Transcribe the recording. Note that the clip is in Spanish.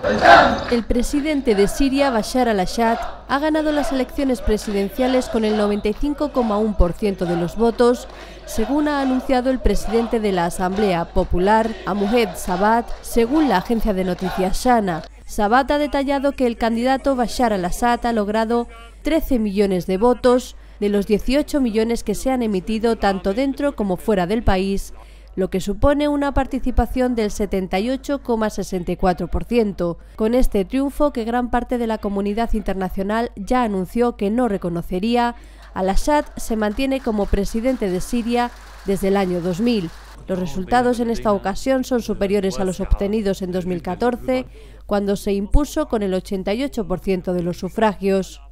El presidente de Siria, Bashar al-Assad, ha ganado las elecciones presidenciales con el 95,1% de los votos, según ha anunciado el presidente de la Asamblea Popular, Ahmed Sabat, según la agencia de noticias SANA. Sabat ha detallado que el candidato Bashar al-Assad ha logrado 13 millones de votos de los 18 millones que se han emitido tanto dentro como fuera del país, lo que supone una participación del 78,64%. Con este triunfo, que gran parte de la comunidad internacional ya anunció que no reconocería, al-Assad se mantiene como presidente de Siria desde el año 2000. Los resultados en esta ocasión son superiores a los obtenidos en 2014, cuando se impuso con el 88% de los sufragios.